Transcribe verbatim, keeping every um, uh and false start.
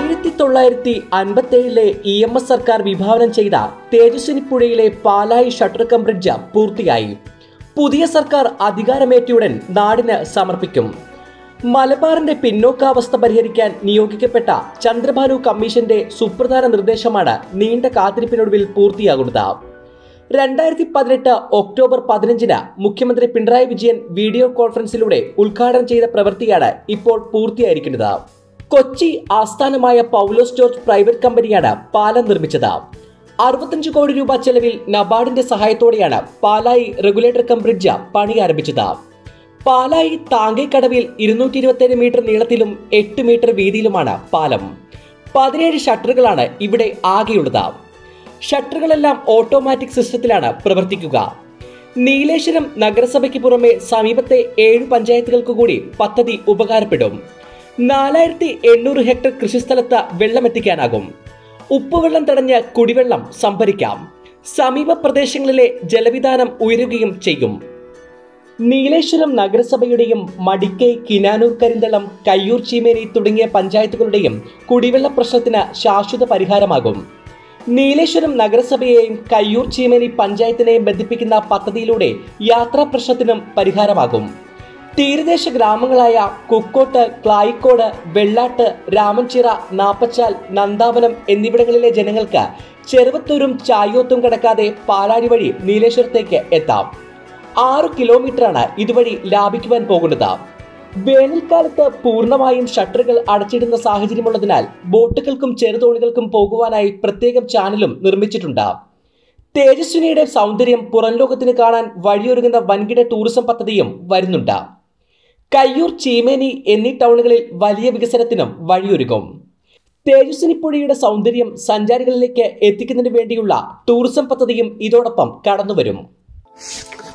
ആയിരത്തി തൊള്ളായിരത്തി അൻപത്തി ഏഴിലെ ഇ എം എസ് സർക്കാർ വിഭാവനം ചെയ്ത തേജസ്വിനിപ്പുഴയിലെ പാലായി ഷട്ടർ കം ബ്രിഡ്ജ് പൂർത്തിയായി. പുതിയ സർക്കാർ അധികാരമേറ്റയുടൻ നാടിന് സമർപ്പിക്കും. മലബാറിന്റെ പിന്നോക്കാവസ്ഥ പരിഹരിക്കാൻ നിയോഗിക്കപ്പെട്ട ചന്ദ്രഭാനു കമ്മീഷന്റെ സുപ്രധാന നിർദ്ദേശമാണ് നീണ്ട കാത്തിരിപ്പിനൊടുവിൽ പൂർത്തിയാകുന്നത്. രണ്ടായിരത്തി പതിനെട്ട് ഒക്ടോബർ പതിനഞ്ചിന് മുഖ്യമന്ത്രി പിണറായി വിജയൻ വീഡിയോ കോൺഫറൻസിലൂടെ ഉദ്ഘാടനം ചെയ്ത പ്രവൃത്തിയാണ് ഇപ്പോൾ പൂർത്തിയായിരിക്കുന്നത്. കൊച്ചി ആസ്ഥാനമായ പൗലോസ് ജോർജ് പ്രൈവറ്റ് കമ്പനിയാണ് പാലം നിർമ്മിച്ചത്. അറുപത്തഞ്ച് കോടി രൂപ ചെലവിൽ നബാർഡിന്റെ സഹായത്തോടെയാണ് പാലായി റെഗുലേറ്റർ കം ബ്രിഡ്ജ് പണി ആരംഭിച്ചത്. പാലായി താങ്കേക്കടവിൽ ഇരുന്നൂറ്റി ഇരുപത്തിയേഴ് മീറ്റർ നീളത്തിലും എട്ട് മീറ്റർ വീതിയിലുമാണ് പാലം. പതിനേഴ് ഷട്ടറുകളാണ് ഇവിടെ ആകെയുള്ളത്. ഷട്ടറുകളെല്ലാം ഓട്ടോമാറ്റിക് സിസ്റ്റത്തിലാണ് പ്രവർത്തിക്കുക. നീലേശ്വരം നഗരസഭയ്ക്ക് പുറമെ സമീപത്തെ ഏഴു പഞ്ചായത്തുകൾക്ക് കൂടി പദ്ധതി ഉപകാരപ്പെടും. നാലായിരത്തി എണ്ണൂറ് ഹെക്ടർ കൃഷിസ്ഥലത്ത് വെള്ളമെത്തിക്കാനാകും. ഉപ്പുവെള്ളം തടഞ്ഞ് കുടിവെള്ളം സംഭരിക്കാം. സമീപ പ്രദേശങ്ങളിലെ ജലവിധാനം ഉയരുകയും ചെയ്യും. നീലേശ്വരം നഗരസഭയുടെയും മടിക്കൈ, കിനാനൂർ, കരിന്തളം, കയ്യൂർ, ചീമേനി തുടങ്ങിയ പഞ്ചായത്തുകളുടെയും കുടിവെള്ള പ്രശ്നത്തിന് ശാശ്വത പരിഹാരമാകും. നീലേശ്വരം നഗരസഭയെയും കയ്യൂർ, ചീമേനി പഞ്ചായത്തിനെയും ബന്ധിപ്പിക്കുന്ന പദ്ധതിയിലൂടെ യാത്രാ പ്രശ്നത്തിനും പരിഹാരമാകും. തീരദേശ ഗ്രാമങ്ങളായ കുക്കോട്ട്, ക്ലായിക്കോട്, വെള്ളാട്ട്, രാമൻചിറ, നാപ്പച്ചാൽ, നന്ദാവനം എന്നിവിടങ്ങളിലെ ജനങ്ങൾക്ക് ചെറുവത്തൂരും ചായോത്തും കടക്കാതെ പാലാഴി വഴി നീലേശ്വരത്തേക്ക് എത്താം. ആറു കിലോമീറ്ററാണ് ഇതുവഴി ലാഭിക്കുവാൻ പോകുന്നത്. വേനൽക്കാലത്ത് പൂർണ്ണമായും ഷട്ടറുകൾ അടച്ചിടുന്ന സാഹചര്യമുള്ളതിനാൽ ബോട്ടുകൾക്കും ചെറുതോണികൾക്കും പോകുവാനായി പ്രത്യേകം ചാനലും നിർമ്മിച്ചിട്ടുണ്ട്. തേജസ്വിനിയുടെ സൗന്ദര്യം പുറം ലോകത്തിന് കാണാൻ വഴിയൊരുങ്ങുന്ന വൻകിട ടൂറിസം പദ്ധതിയും വരുന്നുണ്ട്. കയ്യൂർ, ചീമേനി എന്നീ ടൗണുകളിൽ വലിയ വികസനത്തിനും വഴിയൊരുക്കും. തേജസ്വിനിപ്പുഴയുടെ സൗന്ദര്യം സഞ്ചാരികളിലേക്ക് എത്തിക്കുന്നതിന് വേണ്ടിയുള്ള ടൂറിസം പദ്ധതിയും ഇതോടൊപ്പം കടന്നുവരും.